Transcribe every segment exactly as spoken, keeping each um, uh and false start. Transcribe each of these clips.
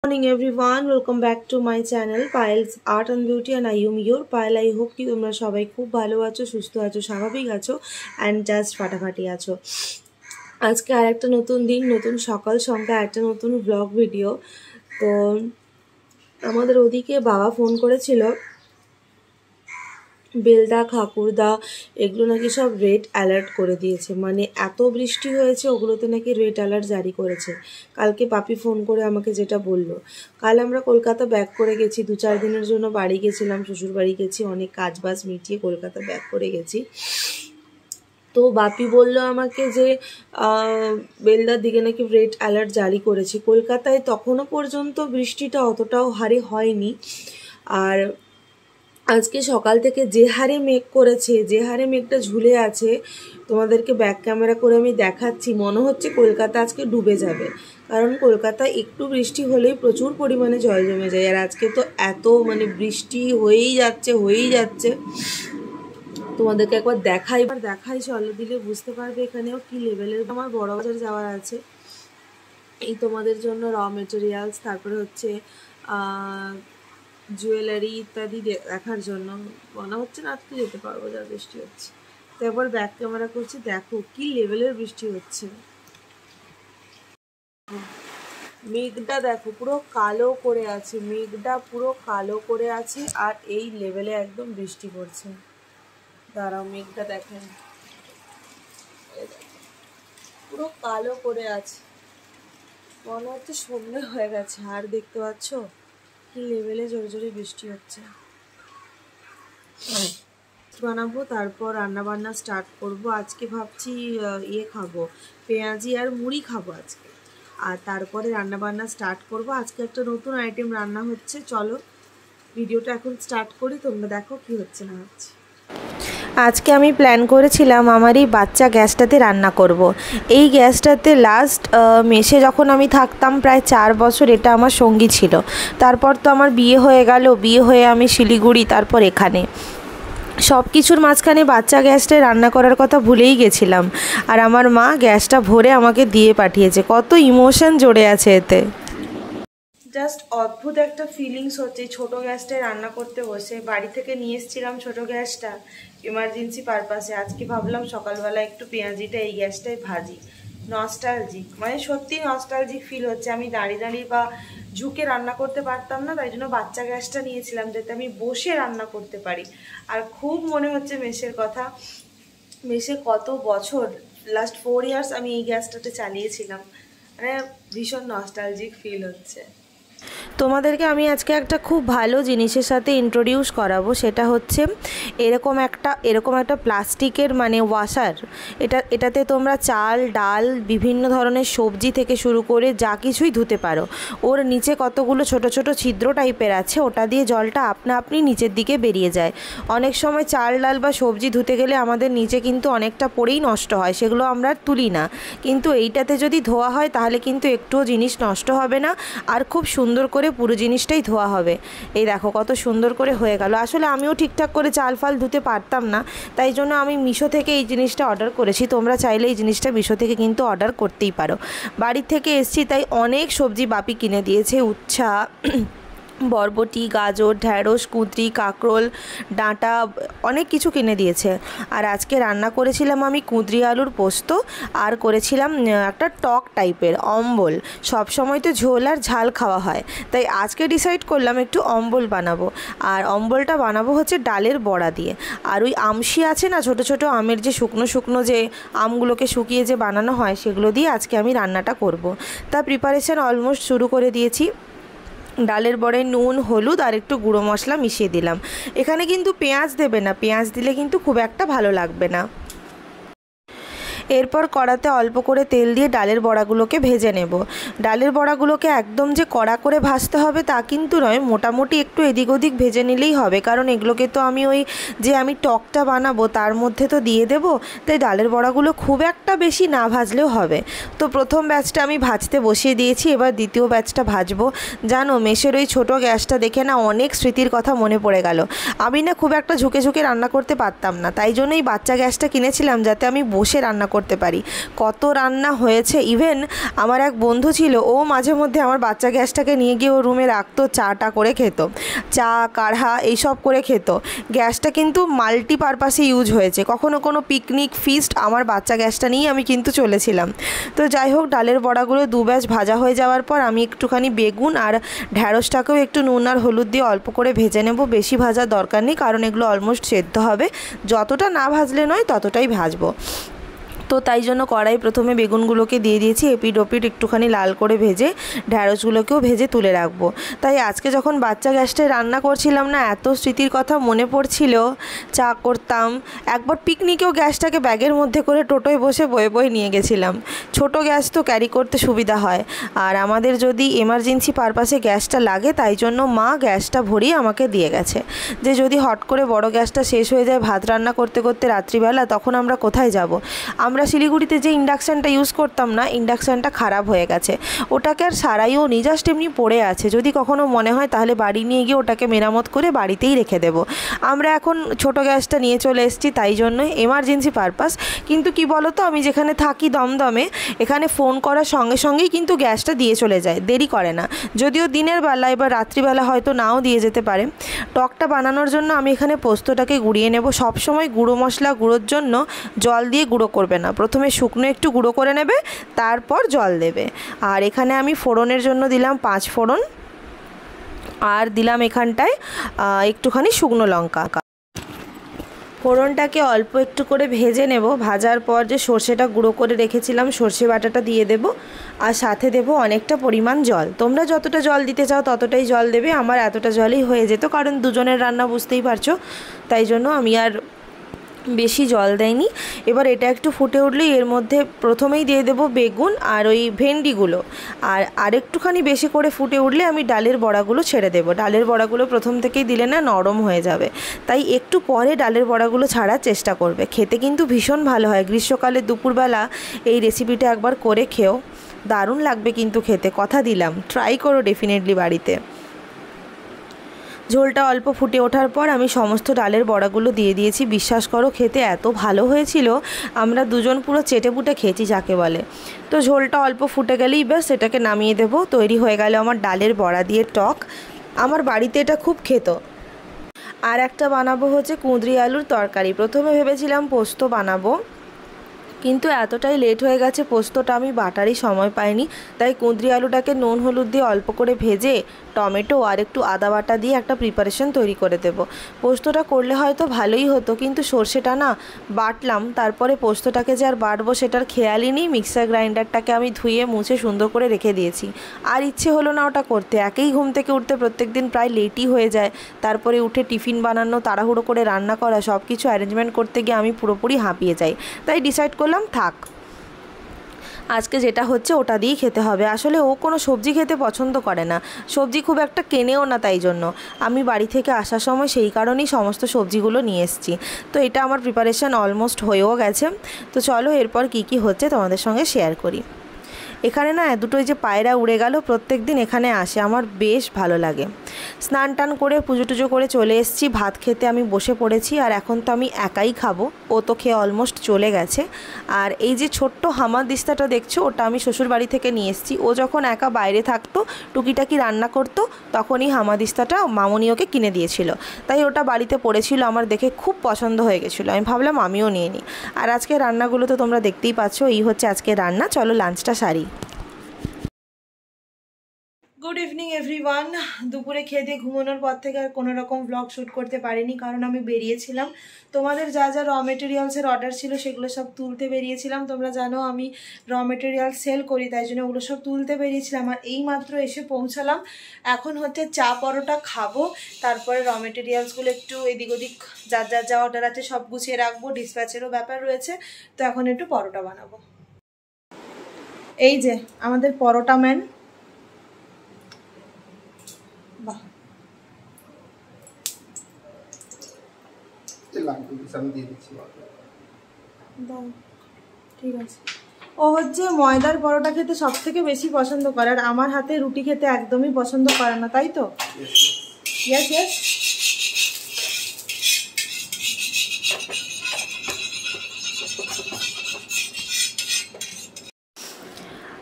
Morning everyone, welcome back to my channel Payal's Art and Beauty and I am your Payal. I hope ki তোমরা সবাই খুব ভালো আছো, সুস্থ আছো, স্বাভাবিক আছো and just ফাটাফাটি আছো। আজকে আরেকটা নতুন দিন, নতুন সকাল সঙ্গে একটা নতুন ব্লগ ভিডিও। তো আমাদের ওদিকে বাবা ফোন করেছিল, বেলদা খাকুরদা এগুলো নাকি সব রেড অ্যালার্ট করে দিয়েছে, মানে এত বৃষ্টি হয়েছে ওগুলোতে নাকি রেড অ্যালার্ট জারি করেছে। কালকে পাপি ফোন করে আমাকে যেটা বললো, কাল আমরা কলকাতা ব্যাক করে গেছি, দু চার দিনের জন্য বাড়ি গেছিলাম, শ্বশুর বাড়ি গেছি, অনেক কাজ বাজ মিটিয়ে কলকাতা ব্যাক করে গেছি। তো বাপি বলল আমাকে যে বেলদার দিকে নাকি রেড অ্যালার্ট জারি করেছে। কলকাতায় তখনও পর্যন্ত বৃষ্টিটা অতটাও হারে হয়নি, আর আজকে সকাল থেকে যে হারে মেঘ করেছে, যে হারে মেঘটা ঝুলে আছে, তোমাদেরকে ব্যাক ক্যামেরা করে আমি দেখাচ্ছি, মনে হচ্ছে কলকাতা আজকে ডুবে যাবে। কারণ কলকাতায় একটু বৃষ্টি হলেই প্রচুর পরিমাণে জল জমে যায়, আর আজকে তো এত মানে বৃষ্টি হয়েই যাচ্ছে হয়েই যাচ্ছে তোমাদেরকে একবার দেখাই এবার দেখাই চলো, দিলে বুঝতে পারবে এখানেও কি লেভেলের। আমার বড় বাজার যাওয়ার আছে, এই তোমাদের জন্য র মেটেরিয়ালস, তারপরে হচ্ছে জুয়েলারি ইত্যাদি দেখার জন্য। মনে হচ্ছে না আজকে যেতে পারবো, যা বৃষ্টি হচ্ছে। তো একবার ব্যাক ক্যামেরা করছি, দেখো কি লেভেলের বৃষ্টি হচ্ছে। মেঘটা দেখো পুরো কালো করে আছে, মেঘটা পুরো কালো করে আছে, আর এই লেভেলে একদম বৃষ্টি পড়ছে। দাঁড়াও মেঘটা দেখেন, পুরো কালো করে আছে, মনে হচ্ছে সন্ধ্যে হয়ে গেছে। আর দেখতে পাচ্ছ কি লেভেলে জোরে জোরে বৃষ্টি হচ্ছে। বানাবো, তারপর রান্না বান্না স্টার্ট করব। আজকে ভাবছি ইয়ে খাবো, পেঁয়াজি আর মুড়ি খাবো আজকে, আর তারপরে রান্না বান্না স্টার্ট করব। আজকে একটা নতুন আইটেম রান্না হচ্ছে, চলো ভিডিওটা এখন স্টার্ট করি, তোমরা দেখো কি হচ্ছে না হচ্ছে। আজকে আমি প্ল্যান করেছিলাম আমার এই বাচ্চা গ্যাসটাতে রান্না করব। এই গ্যাসটাতে লাস্ট মেসে যখন আমি থাকতাম প্রায় চার বছর এটা আমার সঙ্গী ছিল। তারপর তো আমার বিয়ে হয়ে গেল, বিয়ে হয়ে আমি শিলিগুড়ি, তারপর এখানে সব কিছুর মাঝখানে বাচ্চা গ্যাসটায় রান্না করার কথা ভুলেই গেছিলাম। আর আমার মা গ্যাসটা ভরে আমাকে দিয়ে পাঠিয়েছে, কত ইমোশন জড়ে আছে এতে। জাস্ট অদ্ভুত একটা ফিলিংস হচ্ছে ছোটো গ্যাসটায় রান্না করতে বসে। বাড়ি থেকে নিয়ে এসেছিলাম ছোটো গ্যাসটা ইমার্জেন্সি পারপাসে। আজকে ভাবলাম সকালবেলা একটু পেঁয়াজিটা এই গ্যাসটায় ভাজি। নস্টালজিক, মানে সত্যি নস্টালজিক ফিল হচ্ছে। আমি দাঁড়িয়ে দাঁড়িয়ে বা ঝুঁকে রান্না করতে পারতাম না, তাই জন্য বাচ্চা গ্যাসটা নিয়েছিলাম যাতে আমি বসে রান্না করতে পারি। আর খুব মনে হচ্ছে মেসের কথা, মেসে কত বছর, লাস্ট ফোর ইয়ার্স আমি এই গ্যাসটাতে চালিয়েছিলাম, মানে ভীষণ নস্টালজিক ফিল হচ্ছে। তোমাদেরকে আমি আজকে একটা খুব ভালো জিনিসের সাথে ইন্ট্রোডিউস করাবো, সেটা হচ্ছে এরকম একটা এরকম একটা প্লাস্টিকের মানে ওয়াশার। এটা এটাতে তোমরা চাল ডাল বিভিন্ন ধরনের সবজি থেকে শুরু করে যা কিছুই ধুতে পারো। ওর নিচে কতগুলো ছোট ছোট ছিদ্র টাইপের আছে, ওটা দিয়ে জলটা আপনা আপনি নিচের দিকে বেরিয়ে যায়। অনেক সময় চাল ডাল বা সবজি ধুতে গেলে আমাদের নিচে কিন্তু অনেকটা পড়েই নষ্ট হয়, সেগুলো আমরা তুলি না। কিন্তু এইটাতে যদি ধোয়া হয় তাহলে কিন্তু একটুও জিনিস নষ্ট হবে না, আর খুব সুন্দর করে পুরো জিনিসটাই ধোয়া হবে। এই দেখো কত সুন্দর করে হয়ে গেল। আসলে আমিও ঠিকঠাক করে চাল ফাল ধুতে পারতাম না, তাই জন্য আমি মিশো থেকে এই জিনিসটা অর্ডার করেছি। তোমরা চাইলে এই জিনিসটা মিশো থেকে কিন্তু অর্ডার করতেই পারো। বাড়ির থেকে এসছি তাই অনেক সবজি বাপি কিনে দিয়েছে, উচ্ছা, বরবটি, গাজর, ঢ্যাঁড়স, কুঁদরি, কাঁকরোল, ডাঁটা, অনেক কিছু কিনে দিয়েছে। আর আজকে রান্না করেছিলাম আমি কুঁদরি আলুর পোস্ত, আর করেছিলাম একটা টক টাইপের অম্বল। সব সময় তো ঝোল আর ঝাল খাওয়া হয়, তাই আজকে ডিসাইড করলাম একটু অম্বল বানাবো। আর অম্বলটা বানাবো হচ্ছে ডালের বড়া দিয়ে। আর ওই আমশি আছে না, ছোটো ছোটো আমের যে শুকনো শুকনো যে আমগুলোকে শুকিয়ে যে বানানো হয়, সেগুলো দিয়ে আজকে আমি রান্নাটা করব। তা প্রিপারেশান অলমোস্ট শুরু করে দিয়েছি। ডালের বড়ায় নুন, হলুদ আর একটু গুঁড়ো মশলা মিশিয়ে দিলাম। এখানে কিন্তু পেঁয়াজ দেবে না, পেঁয়াজ দিলে কিন্তু খুব একটা ভালো লাগবে না। এরপর কড়াতে অল্প করে তেল দিয়ে ডালের বড়াগুলোকে ভেজে নেব। ডালের বড়াগুলোকে একদম যে কড়া করে ভাজতে হবে তা কিন্তু নয়, মোটামুটি একটু এদিক ওদিক ভেজে নিলেই হবে, কারণ এগুলোকে তো আমি ওই যে আমি টকটা বানাবো তার মধ্যে তো দিয়ে দেব, তাই ডালের বড়াগুলো খুব একটা বেশি না ভাজলেও হবে। তো প্রথম ব্যাচটা আমি ভাজতে বসিয়ে দিয়েছি, এবার দ্বিতীয় ব্যাচটা ভাজবো। জানো মেসের ওই ছোটো গ্যাসটা দেখে না অনেক স্মৃতির কথা মনে পড়ে গেল। আমি না খুব একটা ঝুঁকে ঝুঁকে রান্না করতে পারতাম না, তাই জন্যই বাচ্চা গ্যাসটা কিনেছিলাম যাতে আমি বসে রান্না করতে করতে পারি। কত রান্না হয়েছে, ইভেন আমার এক বন্ধু ছিল, ও মাঝে মধ্যে আমার বাচ্চা গ্যাসটাকে নিয়ে গিয়ে ও রুমে রাখতো, চাটা করে খেত, চা কাঢ়া এইসব করে খেত। গ্যাসটা কিন্তু মাল্টিপারপাসে ইউজ হয়েছে। কখনো কোনো পিকনিক ফিস্ট আমার বাচ্চা গ্যাসটা নিয়েই আমি কিন্তু চলেছিলাম। তো যাই হোক, ডালের বড়াগুলো দু ব্যাচ ভাজা হয়ে যাওয়ার পর আমি একটুখানি বেগুন আর ঢ্যাঁড়সটাকেও একটু নুন আর হলুদ দিয়ে অল্প করে ভেজে নেব। বেশি ভাজার দরকার নেই, কারণ এগুলো অলমোস্ট সেদ্ধ হবে। যতটা না ভাজলে নয় ততটাই ভাজবো। তো তাই জন্য কড়াই প্রথমে বেগুনগুলোকে দিয়ে দিয়েছি, এপিট ওপিট একটুখানি লাল করে ভেজে ঢ্যাঁড়সগুলোকেও ভেজে তুলে রাখবো। তাই আজকে যখন বাচ্চা গ্যাসটায় রান্না করছিলাম না, এত স্মৃতির কথা মনে পড়ছিল। চা করতাম, একবার পিকনিকেও গ্যাসটাকে ব্যাগের মধ্যে করে টোটোয় বসে বয়ে বয়ে নিয়ে গেছিলাম। ছোট গ্যাস তো ক্যারি করতে সুবিধা হয়, আর আমাদের যদি এমার্জেন্সি পারপাসে গ্যাসটা লাগে, তাই জন্য মা গ্যাসটা ভরিয়ে আমাকে দিয়ে গেছে, যে যদি হট করে বড় গ্যাসটা শেষ হয়ে যায় ভাত রান্না করতে করতে রাত্রিবেলা, তখন আমরা কোথায় যাব। আমরা শিলিগুড়িতে যে ইন্ডাকশানটা ইউজ করতাম না, ইন্ডাকশানটা খারাপ হয়ে গেছে, ওটাকে আর সারাইও নি, জাস্ট এমনি পড়ে আছে। যদি কখনো মনে হয় তাহলে বাড়ি নিয়ে গিয়ে ওটাকে মেরামত করে বাড়িতেই রেখে দেব। আমরা এখন ছোট গ্যাসটা নিয়ে চলে এসেছি, তাই জন্যই এমার্জেন্সি পারপাস। কিন্তু কি বলো তো, আমি যেখানে থাকি দমদমে, এখানে ফোন করার সঙ্গে সঙ্গেই কিন্তু গ্যাসটা দিয়ে চলে যায়, দেরি করে না। যদিও দিনের বেলায় বা রাত্রিবেলা হয়তো নাও দিয়ে যেতে পারে। টকটা বানানোর জন্য আমি এখানে পোস্তটাকে গুঁড়িয়ে নেব। সবসময় গুঁড়ো মশলা গুঁড়োর জন্য জল দিয়ে গুঁড়ো করবে না, প্রথমে শুকনো একটু গুঁড়ো করে নেবে, তারপর জল দেবে। আর এখানে আমি ফোড়নের জন্য দিলাম পাঁচ ফোড়ন, আর দিলাম এখানটায় একটুখানি শুকনো লঙ্কা। ফোড়নটাকে অল্প একটু করে ভেজে নেব। ভাজার পর যে সর্ষেটা গুঁড়ো করে রেখেছিলাম, সর্ষে বাটাটা দিয়ে দেব, আর সাথে দেব অনেকটা পরিমাণ জল। তোমরা যতটা জল দিতে চাও ততটাই জল দেবে। আমার এতটা জলই হয়ে যেত, কারণ দুজনের রান্না বুঝতেই পারছো, তাই জন্য আমি আর বেশি জল দেয়নি। এবার এটা একটু ফুটে উঠলেই এর মধ্যে প্রথমেই দিয়ে দেব বেগুন আর ওই ভেন্ডিগুলো, আর আরেকটুখানি বেশি করে ফুটে উঠলে আমি ডালের বড়াগুলো ছেড়ে দেব। ডালের বড়াগুলো প্রথম থেকেই দিলে না নরম হয়ে যাবে, তাই একটু পরে ডালের বড়াগুলো ছাড়ার চেষ্টা করবে। খেতে কিন্তু ভীষণ ভালো হয়। গ্রীষ্মকালে দুপুরবেলা এই রেসিপিটা একবার করে খেও, দারুণ লাগবে কিন্তু খেতে, কথা দিলাম। ট্রাই করো ডেফিনেটলি বাড়িতে। ঝোলটা অল্প ফুটে ওঠার পর আমি সমস্ত ডালের বড়াগুলো দিয়ে দিয়েছি। বিশ্বাস করো, খেতে এত ভালো হয়েছিল, আমরা দুজন পুরো চেটেপুটে খেয়েছি যাকে বলে। তো ঝোলটা অল্প ফুটে গেলেই ব্যাস এটাকে নামিয়ে দেব। তৈরি হয়ে গেল আমার ডালের বড়া দিয়ে টক। আমার বাড়িতে এটা খুব খেত। আর একটা বানাবো হচ্ছে কুঁদরি আলুর তরকারি। প্রথমে ভেবেছিলাম পোস্ত বানাবো, কিন্তু এতটাই লেট হয়ে গেছে, পোস্তটা আমি বাটারই সময় পাইনি। তাই কুঁদরি আলুটাকে নুন হলুদ দিয়ে অল্প করে ভেজে টমেটো আর একটু আদা বাটা দিয়ে একটা প্রিপারেশন তৈরি করে দেব। পোস্তটা করলে হয়তো ভালোই হতো, কিন্তু সর্ষেটা না বাটলাম, তারপরে পোস্তটাকে যে আর বাটবো সেটার খেয়ালই নেই। মিক্সার গ্রাইন্ডারটাকে আমি ধুয়ে মুছে সুন্দর করে রেখে দিয়েছি, আর ইচ্ছে হলো না ওটা করতে। একেই ঘুম থেকে উঠতে প্রত্যেক দিন প্রায় লেটই হয়ে যায়, তারপরে উঠে টিফিন বানানো, তাড়াহুড়ো করে রান্না করা, সব কিছু অ্যারেঞ্জমেন্ট করতে গিয়ে আমি পুরোপুরি হাঁপিয়ে যাই। তাই ডিসাইড করলাম থাক, আজকে যেটা হচ্ছে ওটা দিয়েই খেতে হবে। আসলে ও কোনো সবজি খেতে পছন্দ করে না, সবজি খুব একটা কেনেও না, তাই জন্য আমি বাড়ি থেকে আসার সময় সেই কারণেই সমস্ত সবজিগুলো নিয়ে এসেছি। তো এটা আমার প্রিপারেশান অলমোস্ট হয়েও গেছে। তো চলো এরপর কি কি হচ্ছে তোমাদের সঙ্গে শেয়ার করি। এখানে না দুটোই যে পায়রা উড়ে গেল, প্রত্যেক দিন এখানে আসে, আমার বেশ ভালো লাগে। স্নান টান করে পুজো টুজো করে চলে এসেছি, ভাত খেতে আমি বসে পড়েছি। আর এখন তো আমি একাই খাবো, ও তো খেয়ে অলমোস্ট চলে গেছে। আর এই যে ছোট্ট হামাদিস্তাটা দেখছো, ওটা আমি শ্বশুর বাড়ি থেকে নিয়ে এসেছি। ও যখন একা বাইরে থাকতো, টুকিটাকি রান্না করতো, তখন এই হামাদিস্তাটা মামনি ওকে কিনে দিয়েছিল। তাই ওটা বাড়িতে পড়েছিল, আমার দেখে খুব পছন্দ হয়ে গেছিলো, আমি ভাবলাম আমিও নিয়ে নিই। আর আজকে রান্নাগুলো তো তোমরা দেখতেই পাচ্ছ, এই হচ্ছে আজকে রান্না। চলো লাঞ্চটা সারি। Good evening everyone. দুপুরে খেয়ে দিয়ে ঘুমানোর পর থেকে আর কোনো রকম ব্লগ শ্যুট করতে পারিনি, কারণ আমি বেরিয়েছিলাম। তোমাদের যা যা র মেটেরিয়ালসের অর্ডার ছিল সেগুলো সব তুলতে বেরিয়েছিলাম। তোমরা জানো আমি র মেটেরিয়াল সেল করি, তাই জন্য ওগুলো সব তুলতে বেরিয়েছিলাম। আর এই মাত্র এসে পৌঁছালাম। এখন হচ্ছে চা পরোটা খাবো, তারপরে র মেটেরিয়ালসগুলো একটু এদিক ওদিক যার যার যা অর্ডার আছে সব গুছিয়ে রাখবো, ডিসপ্যাচেরও ব্যাপার রয়েছে। তো এখন একটু পরোটা বানাবো। এই যে আমাদের পরোটা ম্যান, বাহ ঠিক আছে। ও হচ্ছে ময়দার পরোটা খেতে সব থেকে বেশি পছন্দ করে, আর আমার হাতে রুটি খেতে একদমই পছন্দ করে না, তাই তো? Yes yes.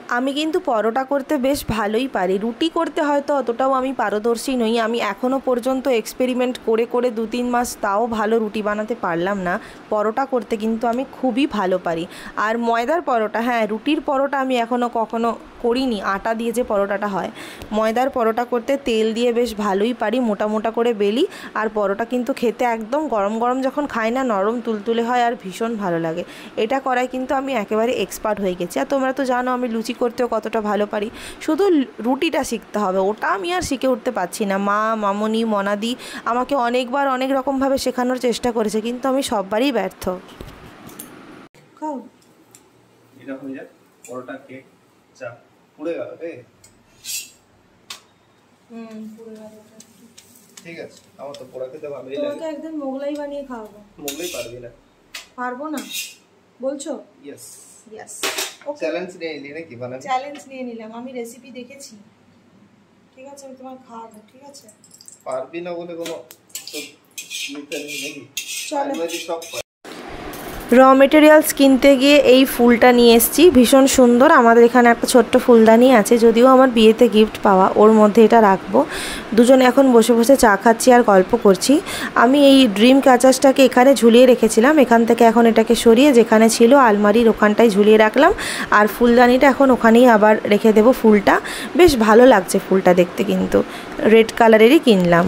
আমি কিন্তু পরোটা করতে বেশ ভালোই পারি, রুটি করতে হয়তো অতটাও আমি পারদর্শী নই। আমি এখনও পর্যন্ত এক্সপেরিমেন্ট করে করে দু তিন মাস তাও ভালো রুটি বানাতে পারলাম না। পরোটা করতে কিন্তু আমি খুবই ভালো পারি। আর ময়দার পরোটা, হ্যাঁ রুটির পরোটা আমি এখনও কখনো করিনি, আটা দিয়ে যে পরোটাটা হয়। ময়দার পরোটা করতে তেল দিয়ে বেশ ভালোই পারি, মোটা মোটা করে বেলি। আর পরোটা কিন্তু খেতে একদম গরম গরম যখন খাই না, নরম তুলতুলে হয় আর ভীষণ ভালো লাগে। এটা করায় কিন্তু আমি একেবারে এক্সপার্ট হয়ে গেছি। আর তোমরা তো জানো আমি লুচি করতেও কতটা ভালো পারি, শুধু রুটিটা শিখতে হবে, ওটা আমি আর শিখে উঠতে পারছি না। মা, মামনি, মনাদি আমাকে অনেকবার অনেক রকমভাবে শেখানোর চেষ্টা করেছে, কিন্তু আমি সববারই ব্যর্থ। খাও এটা হয়ে যাক পরোটা কেক চা পুড়ে গেল রে। হুম পুরো ভালো। ঠিক আছে, আমার তো পোড়া খেতে ভালোই লাগে। তোমাকে একদিন মোগলাই বানিয়ে খাওয়াবো। মোগলাই পারবি না? পারবো না বলছো? Yes yes. ওকে, চ্যালেঞ্জ নিয়ে নিলি নাকি বানাবি? চ্যালেঞ্জ নিয়ে নিলাম, আমি রেসিপি দেখেছি। ঠিক আছে, আমি তোমার খাওয়াবো। ঠিক আছে, পারবি না বলে কোনো তো নিতে নেই নাকি? চলো। আমি সব র মেটেরিয়ালস কিনতে গিয়ে এই ফুলটা নিয়ে এসেছি, ভীষণ সুন্দর। আমাদের এখানে একটা ছোট্ট ফুলদানি আছে, যদিও আমার বিয়েতে গিফট পাওয়া, ওর মধ্যে এটা রাখবো। দুজন এখন বসে বসে চা খাচ্ছি আর গল্প করছি। আমি এই ড্রিম ক্যাচার্সটাকে এখানে ঝুলিয়ে রেখেছিলাম, এখান থেকে এখন এটাকে সরিয়ে যেখানে ছিল আলমারির ওখানটায় ঝুলিয়ে রাখলাম। আর ফুলদানিটা এখন ওখানেই আবার রেখে দেবো ফুলটা। বেশ ভালো লাগছে ফুলটা দেখতে, কিন্তু রেড কালারেরই কিনলাম।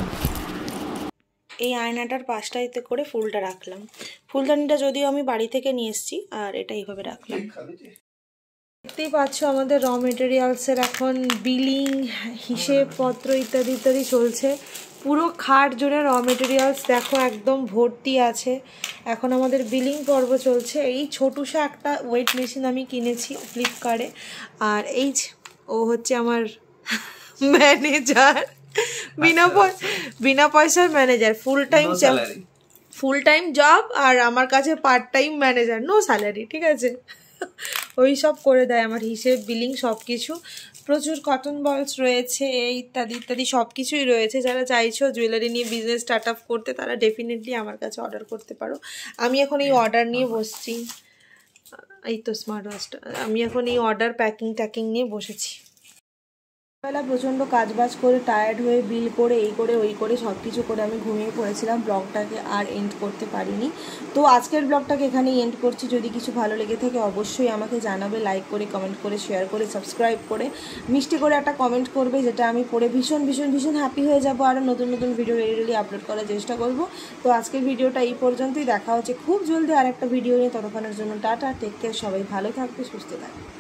এই আয়নাটার পাশটাইতে করে ফুলটা রাখলাম। ফুলদানিটা যদিও আমি বাড়ি থেকে নিয়ে এসেছি, আর এটা এইভাবে রাখলাম। দেখতেই পাচ্ছ আমাদের র মেটেরিয়ালসের এখন বিলিং, হিসেবপত্র ইত্যাদি ইত্যাদি চলছে। পুরো খাট জুড়ে র মেটেরিয়ালস দেখো একদম ভর্তি আছে। এখন আমাদের বিলিং পর্ব চলছে। এই ছোটুসা একটা ওয়েট মেশিন আমি কিনেছি ফ্লিপকার্টে, আর এই ও হচ্ছে আমার ম্যানেজার, বিনা বিনা পয়সার manager, full time full time job, আর আমার কাছে part time manager, no salary. ঠিক আছে, ওই সব করে দেয় আমার হিসেব, বিলিং সব কিছু। প্রচুর কটন বলস রয়েছে, এই ইত্যাদি ইত্যাদি সব কিছুই রয়েছে। যারা চাইছো জুয়েলারি নিয়ে বিজনেস স্টার্ট আপ করতে, তারা ডেফিনেটলি আমার কাছে অর্ডার করতে পারো। আমি এখন এই অর্ডার নিয়ে বসছি, এই তো স্মার্ট ওয়াচটা। আমি এখন এই অর্ডার প্যাকিং ট্যাকিং নিয়ে বসেছি। বেলা প্রচণ্ড কাজবাজ করে টায়ার্ড হয়ে বিল করে এই করে ওই করে সব কিছু করে আমি ঘুমিয়ে পড়েছিলাম, ব্লগটাকে আর এন্ড করতে পারিনি। তো আজকের ব্লগটাকে এখানেই এন্ড করছি। যদি কিছু ভালো লেগে থাকে অবশ্যই আমাকে জানাবে, লাইক করে, কমেন্ট করে, শেয়ার করে, সাবস্ক্রাইব করে, মিষ্টি করে একটা কমেন্ট করবে, যেটা আমি পড়ে ভীষণ ভীষণ ভীষণ হ্যাপি হয়ে যাবো। আরও নতুন নতুন ভিডিও রেগুলারলি আপলোড করার চেষ্টা করব। তো আজকের ভিডিওটা এই পর্যন্তই, দেখা হচ্ছে খুব জলদি আর একটা ভিডিও নিয়ে। ততক্ষণের জন্য টাটা, টেক কেয়ার, সবাই ভালো থাকবে, সুস্থ থাকবে।